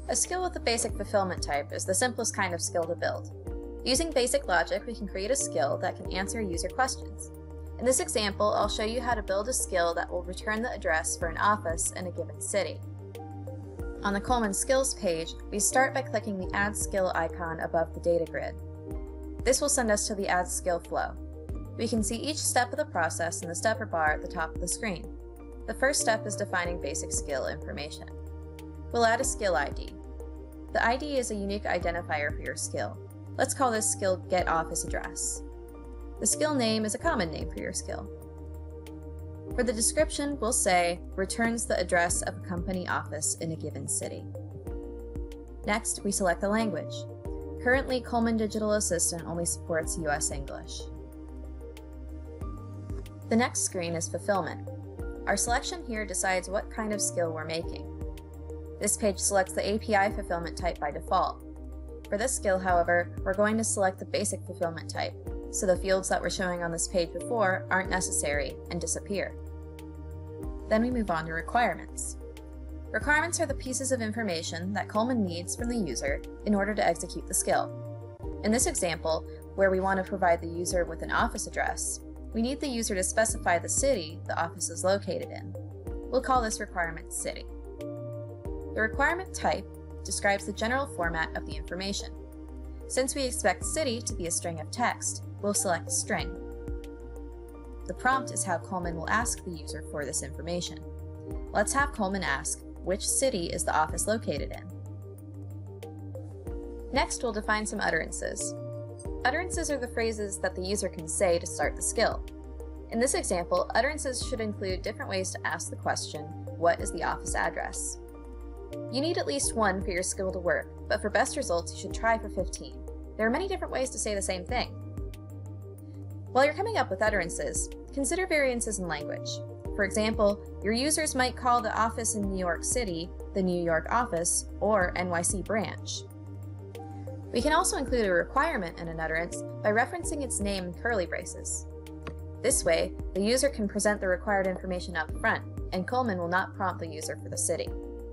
A skill with a basic fulfillment type is the simplest kind of skill to build. Using basic logic, we can create a skill that can answer user questions. In this example, I'll show you how to build a skill that will return the address for an office in a given city. On the Coleman Skills page, we start by clicking the Add Skill icon above the data grid. This will send us to the Add Skill flow. We can see each step of the process in the stepper bar at the top of the screen. The first step is defining basic skill information. We'll add a skill ID. The ID is a unique identifier for your skill. Let's call this skill Get Office Address. The skill name is a common name for your skill. For the description, we'll say, returns the address of a company office in a given city. Next, we select the language. Currently, Coleman Digital Assistant only supports US English. The next screen is fulfillment. Our selection here decides what kind of skill we're making. This page selects the API fulfillment type by default. For this skill, however, we're going to select the basic fulfillment type, so the fields that were showing on this page before aren't necessary and disappear. Then we move on to requirements. Requirements are the pieces of information that Coleman needs from the user in order to execute the skill. In this example, where we want to provide the user with an office address, we need the user to specify the city the office is located in. We'll call this requirement city. The requirement type describes the general format of the information. Since we expect city to be a string of text, we'll select string. The prompt is how Coleman will ask the user for this information. Let's have Coleman ask, which city is the office located in? Next, we'll define some utterances. Utterances are the phrases that the user can say to start the skill. In this example, utterances should include different ways to ask the question, what is the office address? You need at least one for your skill to work, but for best results you should try for 15. There are many different ways to say the same thing. While you're coming up with utterances, consider variances in language. For example, your users might call the office in New York City the New York office or NYC branch. We can also include a requirement in an utterance by referencing its name in curly braces. This way, the user can present the required information up front, and Coleman will not prompt the user for the city.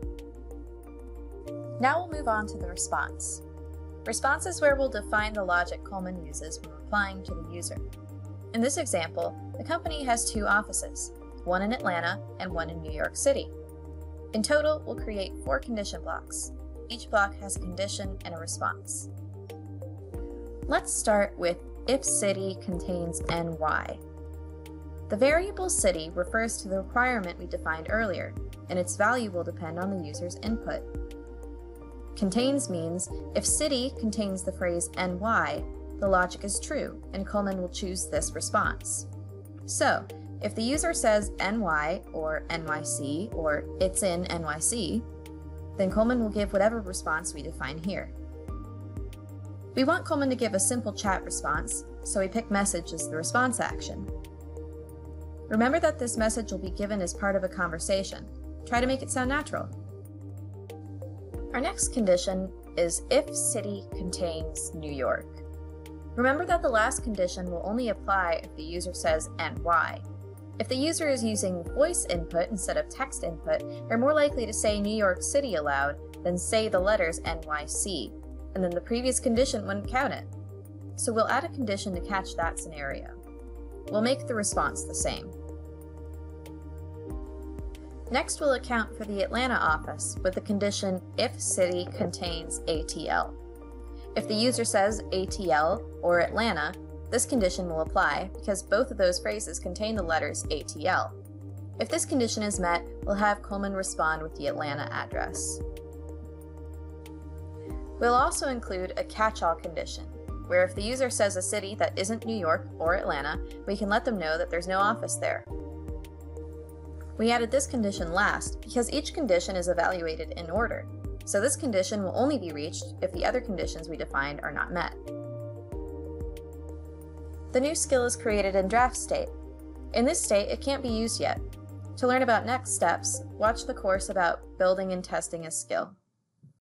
Now we'll move on to the response. Response is where we'll define the logic Coleman uses when replying to the user. In this example, the company has 2 offices, one in Atlanta and one in New York City. In total, we'll create 4 condition blocks. Each block has a condition and a response. Let's start with if city contains NY. The variable city refers to the requirement we defined earlier, and its value will depend on the user's input. Contains means if city contains the phrase NY, the logic is true, and Coleman will choose this response. So, if the user says NY or NYC or it's in NYC, then Coleman will give whatever response we define here. We want Coleman to give a simple chat response, so we pick message as the response action. Remember that this message will be given as part of a conversation. Try to make it sound natural. Our next condition is if city contains New York. Remember that the last condition will only apply if the user says NY. If the user is using voice input instead of text input, they're more likely to say New York City aloud than say the letters NYC, and then the previous condition wouldn't count it. So we'll add a condition to catch that scenario. We'll make the response the same. Next, we'll account for the Atlanta office with the condition if city contains ATL. If the user says ATL or Atlanta, this condition will apply because both of those phrases contain the letters ATL. If this condition is met, we'll have Coleman respond with the Atlanta address. We'll also include a catch-all condition, where if the user says a city that isn't New York or Atlanta, we can let them know that there's no office there. We added this condition last because each condition is evaluated in order, so this condition will only be reached if the other conditions we defined are not met. The new skill is created in draft state. In this state, it can't be used yet. To learn about next steps, watch the course about building and testing a skill.